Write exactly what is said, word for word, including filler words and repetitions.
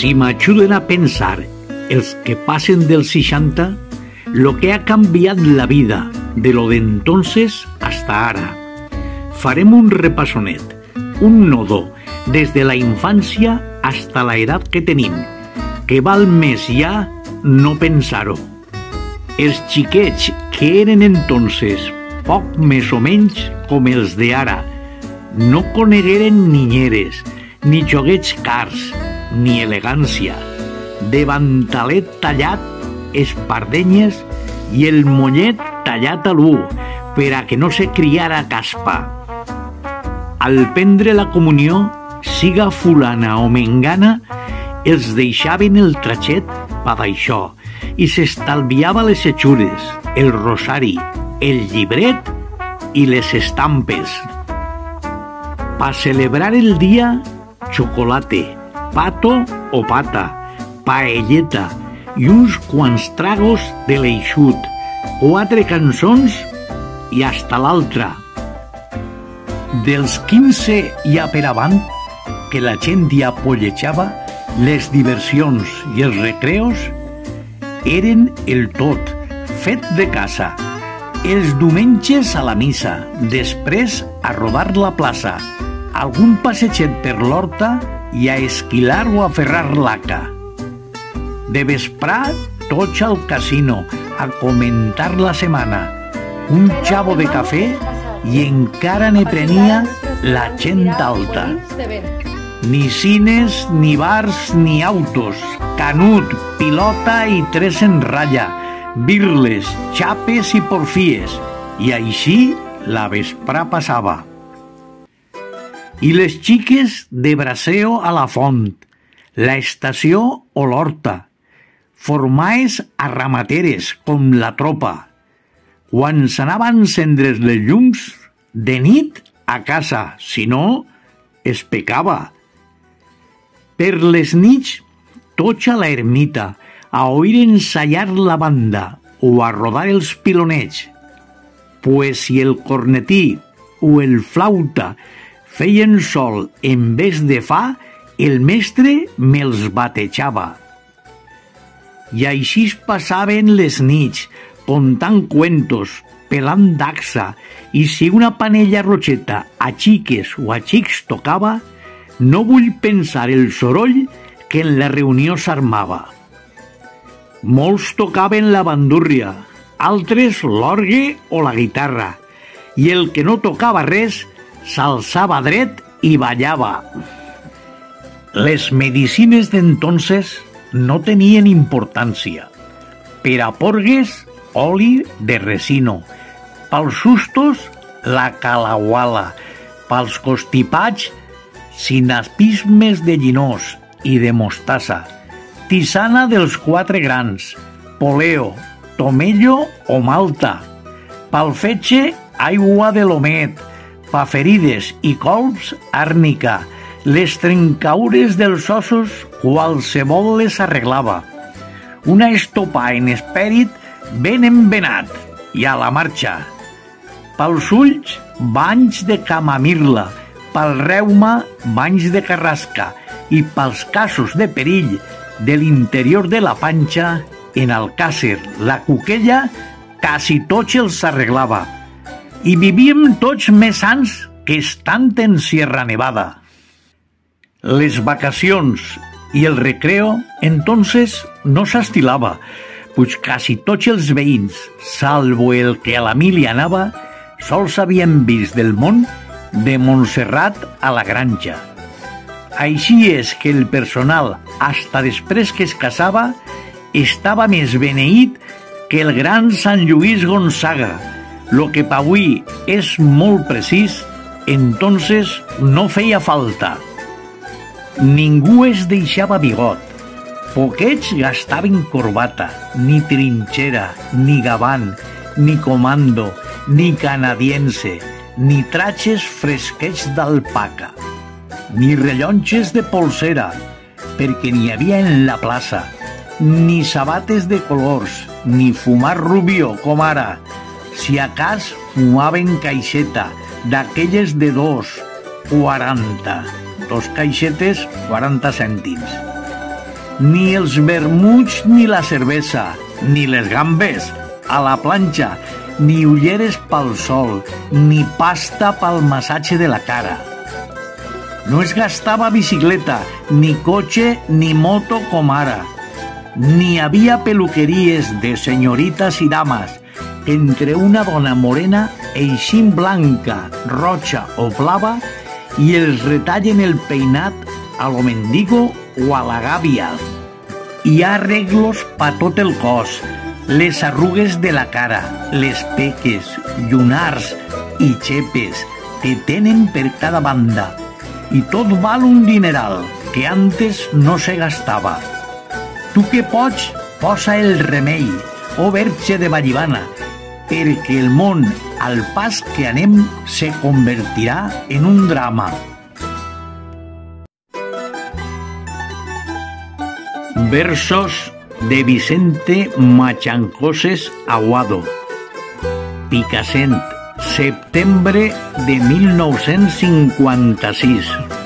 si m'ajuden a pensar els que passen dels seixanta, lo que ha canviat la vida de lo d'entonces hasta ara. Farem un repassonet, un nodo, des de la infància hasta la edat que tenim, que val més ja no pensar-ho. Els xiquets que eren entonces poc més o menys com els de ara, no conegueren ninyeres, ni joguets cars, ni elegància, davantalet tallat, espardenyes i el mollet tallat a l'u per a que no se criara caspa. Al prendre la comunió, siga fulana o mengana, els deixaven el tratxet pa d'això i s'estalviava les hechures, el rosari, el llibret i les estampes. Pa celebrar el dia, chocolate, pato o pata, paelleta i uns quants tragos de l'eixut, quatre cançons i hasta l'altra. Dels quinze ja per avant, que la gent ja pollejava, les diversions i els recreos eren el tot, fet de casa. Els diumenges a la missa, després a rodar la plaça, algun passeget per l'horta i a esquilar o a ferrar l'aca. De vesprà, tots al casino, a comentar la setmana, un xavo de cafè i encara ne prenia la gent alta. Ni cines, ni bars, ni autos, canut, pilota i tres en ratlla, birles, xapes i porfies, i així la vesprà passava. I les xiques de braseo a la font, la estació o l'horta, formaes a ramateres com la tropa. Quan s'anava a encendre's les llums, de nit a casa, si no, es pecava. Per les nits, tots a la ermita, a oir ensayar la banda o a rodar els pilonets, pues si el cornetí o el flauta feien sol en vez de fa, el mestre me'ls batejava. I així es passaven les nits, contant cuentos, pelant daxa, i si una panella rocheta a xiques o a xics tocava, no vull pensar el soroll que en la reunió s'armava. Molts tocaven la bandúrria, altres l'orgue o la guitarra, i el que no tocava res s'alçava dret i ballava. Les medicines d'entonces no tenien importància. Per a porgues, oli de resino, pels sustos, la calauala, pels constipats, sinapismes de llinós i de mostassa, tisana dels quatre grans, poleo, tomello o malta, pel fetge, aigua de l'omet, pa ferides i colps, àrnica, les trencaures dels ossos, qualsevol les arreglava. Una estopa en espèrit ben envenat i a la marxa. Pels ulls, banys de camamirla, pel reuma, banys de carrasca i pels casos de perill de l'interior de la panxa, en Alcàsser, la cuquella, quasi tots els arreglava. I vivíem tots més sans que estant en Sierra Nevada. Les vacacions i el recreo, entonces, no s'estilava, pues quasi tots els veïns, salvo el que a la mili anava, sols havien vist del món de Montserrat a la granja. Així és que el personal, hasta després que es casava, estava més beneït que el gran Sant Lluís Gonzaga, lo que pa avui és molt precís, entonces no feia falta. Ningú es deixava bigot, poquets gastaven corbata, ni trinxera, ni gavant, ni comando, ni canadiense, ni tratges fresquets d'alpaca, ni rellonges de polsera, perquè n'hi havia en la plaça, ni sabates de colors, ni fumar rubió, com ara. Si a cas fumaven caixeta, d'aquelles de dos, quaranta, dos caixetes, quaranta cèntims. ni els vermuts ni la cervesa, ni les gambes a la planxa, ni ulleres pel sol, ni pasta pel massatge de la cara. No es gastava bicicleta, ni cotxe, ni moto com ara. Ni havia peluqueries de senyorites i dames, entre una dona morena eixint blanca, roja o blava i els retallen el peinat a lo mendigo o a la gàbia. Hi ha arreglos pa tot el cos, les arrugues de la cara, les peques, llunars i xepes que tenen per cada banda. I tot val un dineral que antes no se gastava. Tu que pots, posa el remei, o Verge de Vallivana, perquè el món, al pas que anem, se convertirà en un drama. Versos de Vicente Machancoses Aguado. Picassent, setembre de mil nou-cents cinquanta-sis.